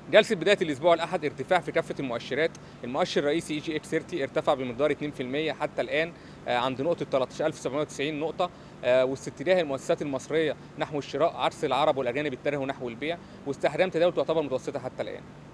جلسة بداية الأسبوع الأحد ارتفاع في كافة المؤشرات، المؤشر الرئيسي EGX30 ارتفع بمقدار 2% حتى الآن عند نقطة 13790 نقطة، واستتجاه المؤسسات المصرية نحو الشراء، عكس العرب والأجانب اتجهوا نحو البيع، واستحرام تداول تعتبر متوسطة حتى الآن.